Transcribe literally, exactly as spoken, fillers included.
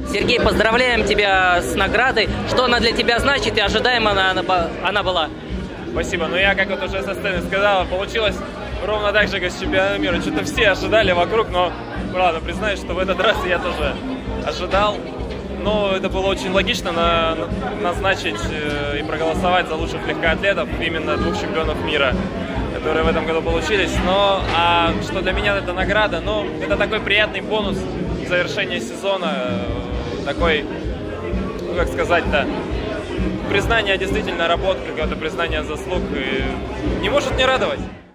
Сергей, поздравляем тебя с наградой. Что она для тебя значит и ожидаемо она, она, она была? Спасибо. Ну я, как вот уже со сцены сказал, получилось ровно так же, как с чемпионатом мира. Что-то все ожидали вокруг, но, правда, признаюсь, что в этот раз я тоже ожидал. Но это было очень логично на, назначить э, и проголосовать за лучших легкоатлетов, именно двух чемпионов мира, которые в этом году получились. Но а что для меня это награда? Ну, это такой приятный бонус завершения сезона, э, такой, ну как сказать-то, признание действительно работы, какое-то признание заслуг, и не может не радовать.